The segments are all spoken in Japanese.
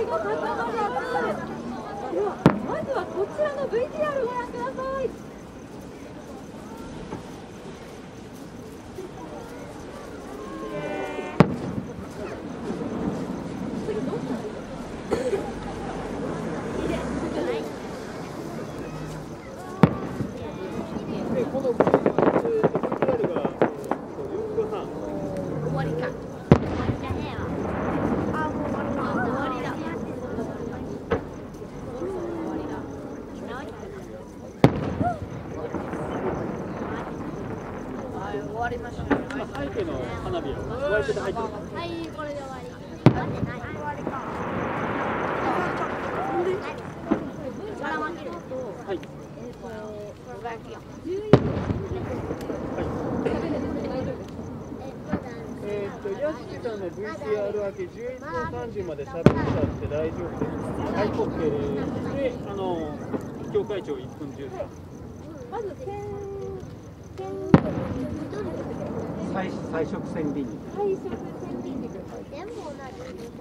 まずはこちらの VTR ご覧ください。 この VTR が終わりか。終わりましたね。背景の花火をワイプで入ってる。はい、これで終わり。終わりか。ばらまけると、はい。屋敷さんの VTR 明け11分30まで喋っちゃって大丈夫です。はい、OK で、協会長1分13。 まず彩色線リング。 彩色線リング。全部同じ。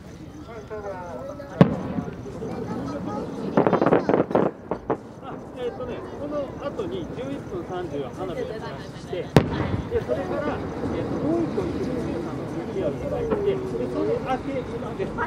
この後に11分30は花火を出して、でそれから、もう一個1分13の VTR が入って、でその明けです。はい。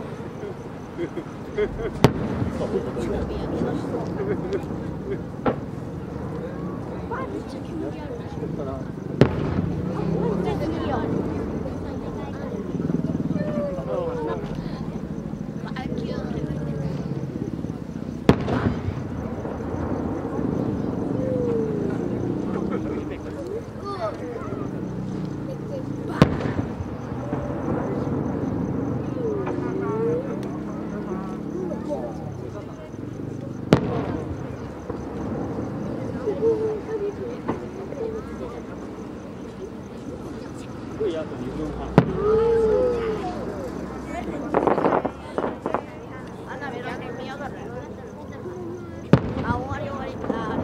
あと2分半。あ、終わり終わり。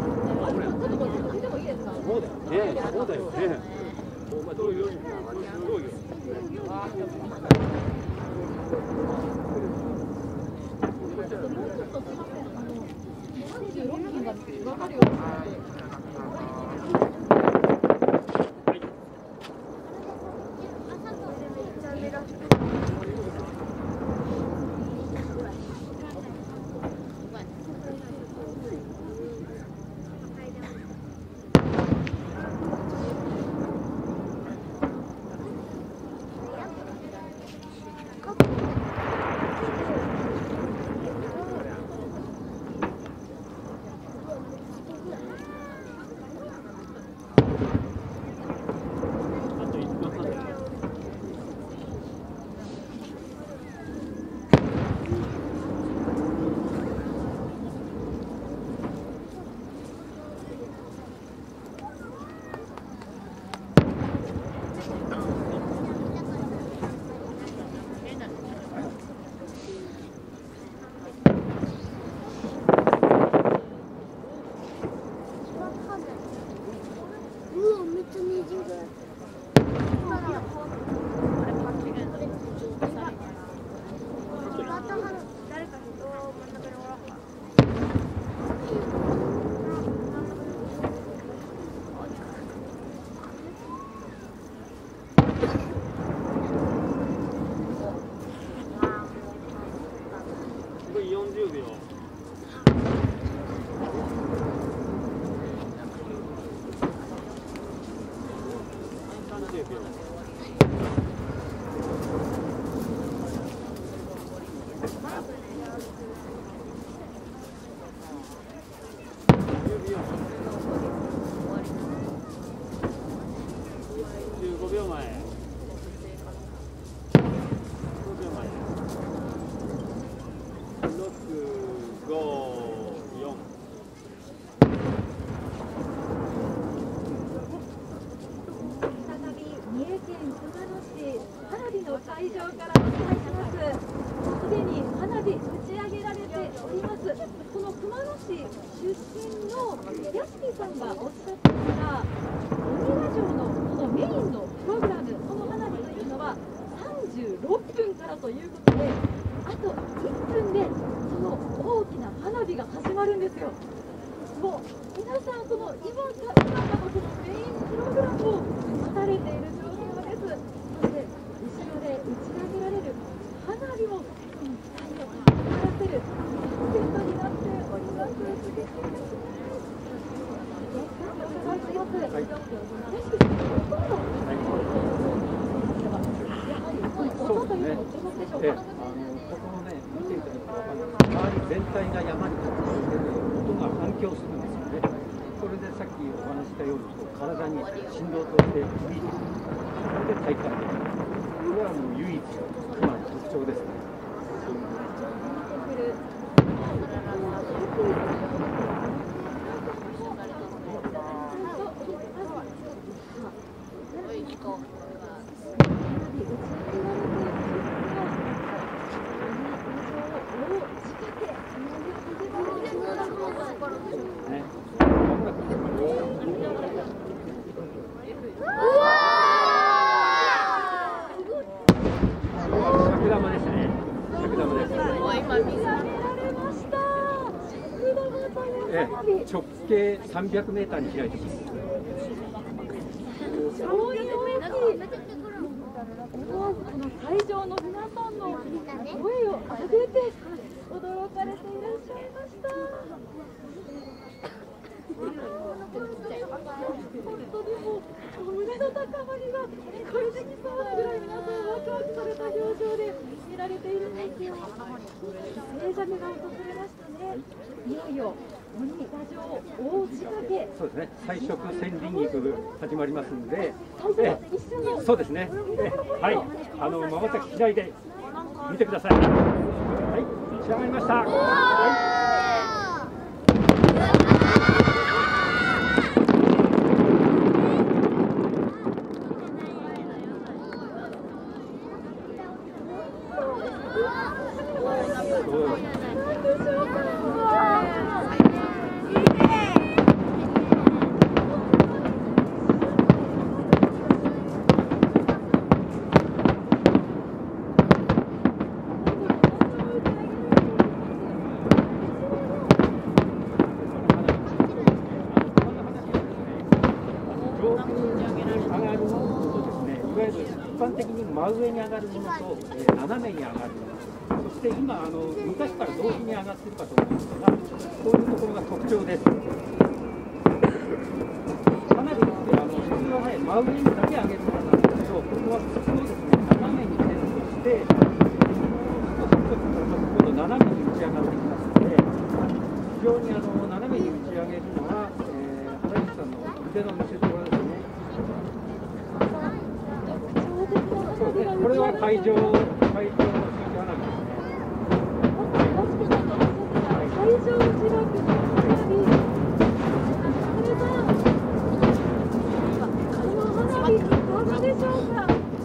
そうだよね。そうだよね。お前どういうすごいよ。36分が分かるようになって。40秒。30秒。15秒前。 会場からお伝えします。すでに花火打ち上げられております。この熊野市出身の屋敷さんがおっしゃっていた鬼ヶ城のこのメインのプログラム、この花火というのは36分からということで、ああと1分でその大きな花火が始まるんですよ。もう皆さん、この今のこのメインプログラムを待たれている状況です。そして後ろで打ち上げられる花火も期待を高まらせるアクセントになっております。素敵ですね。 そうですね。ここのね、見ていただくと分かるんですけど、周り全体が山に囲まれてて、音が反響するんですよね。これでさっきお話ししたように、体に振動として響いてくる。それで体感できる。これはもう唯一熊の特徴ですね。直径300メーターに開いてます。 この会場の皆さんの声を上げて驚かれていらっしゃいました。本当にもう胸の高まりがこれできそうなぐらい皆さんワクワクされた表情で見られているんですよ。聖者が訪れましたね。いよいよ鬼座上大仕掛け。 そうですね。彩色千輪菊始まりますので、 一そうですね。はい、瞬きしないで見てください。はい、仕上がりました。はい。一般的に真上に上がるものと、斜めに上がるもの、そして今昔から同時に上がっているかと思うんですが、こういうところが特徴です。花火って普通はね、真上にだけ上げるものなんですけど、ここは普通をですね、斜めにセットして、今度斜めに打ち上がってきますので、非常に斜めに打ち上げるのは、原口さんの腕の見せ所ですね。これは会場の新花火ですね。 会場の花火。この花火いかがでしょうか。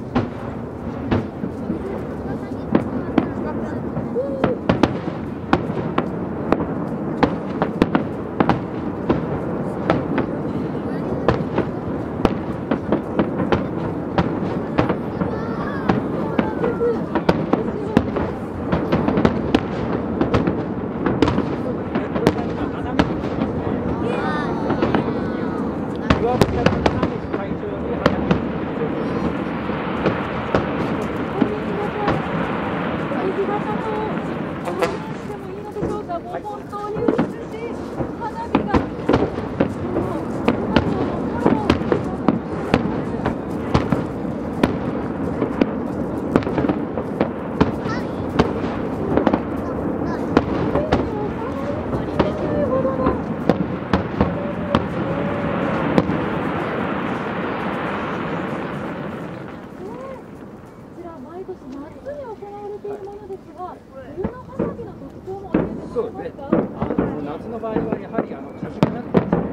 そうですね。夏の場合はやはり写真になってますね。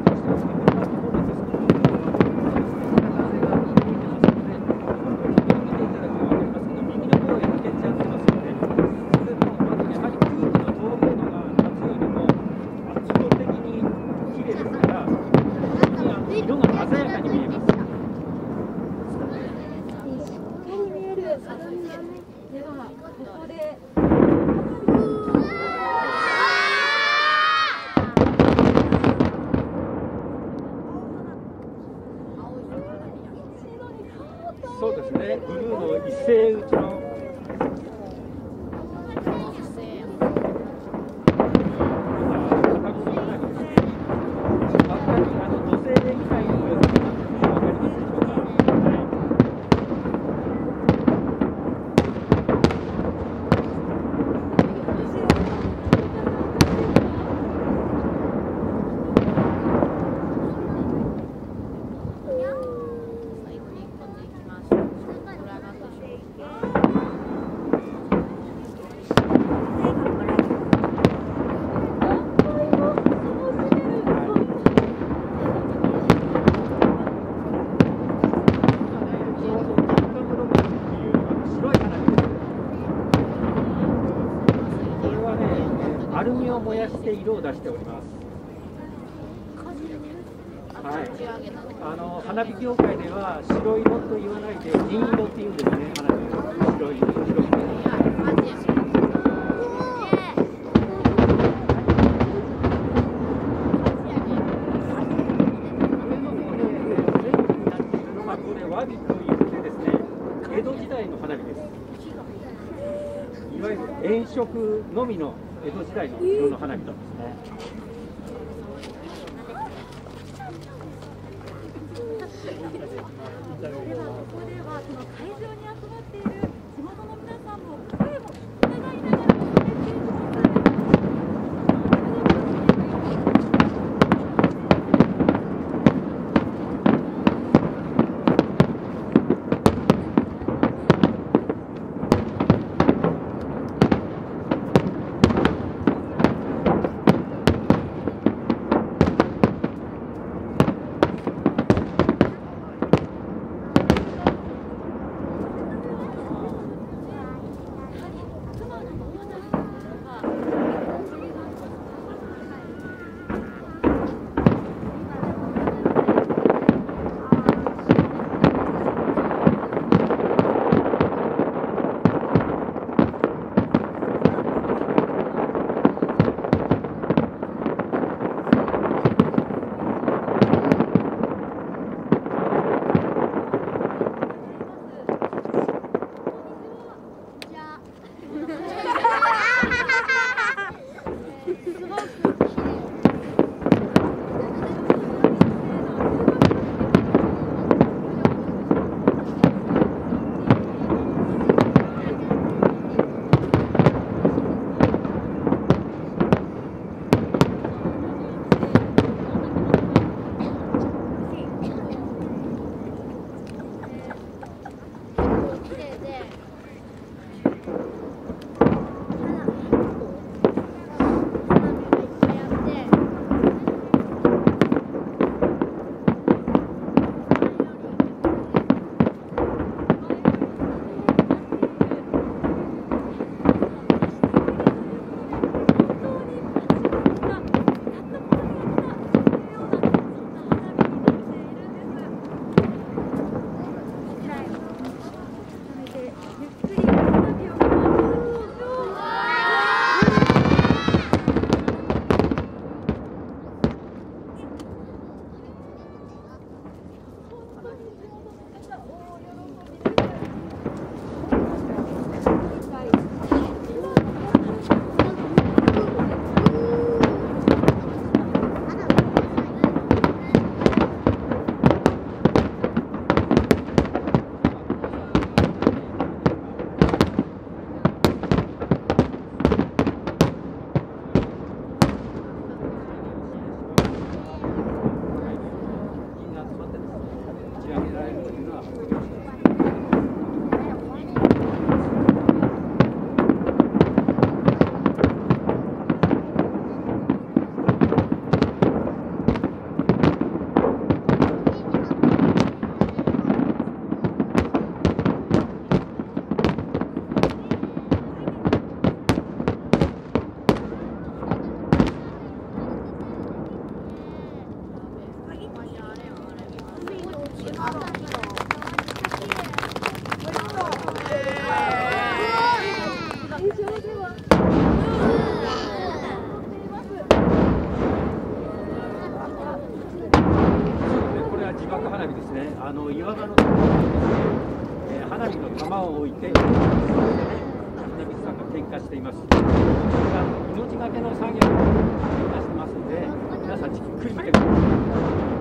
右の方へ抜けちゃってますよね。それとあとやはり空気の透明度が夏よりも圧倒的に綺麗ですから、色が鮮やかに見えます。 しっかり見える。ではここで。 アルミを燃やして色を出しております。はい、花火業界では白色と言わないで銀色っていうんですね。花火白い色。和火といってですね、江戸時代の花火です。いわゆる炎色のみの江戸時代の色の花火なんですね。 ではここではその会場に集まっている地元の皆さんも声もつながりながらお伝えしていきます。 岩場のところに、花火の玉を置いて、花火師さんが点火しています。これが命がけの作業を出してますので、皆さんじっくり見てください。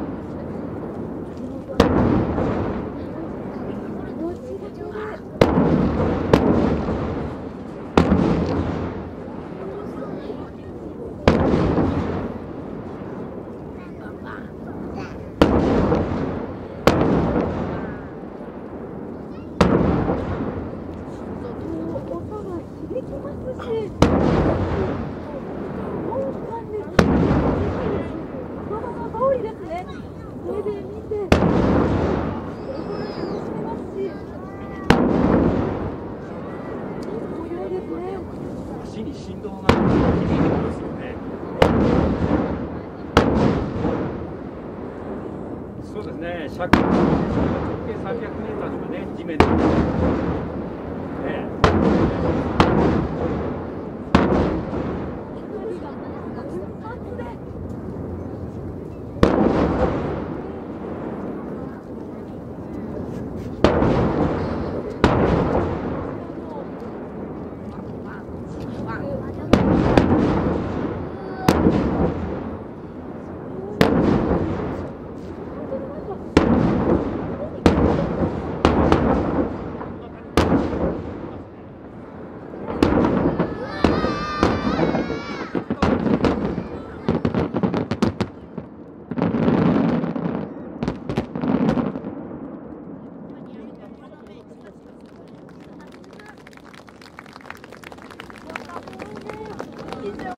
足に振動が響いてきます。 そうですね、直径300メーターですかね、地面で。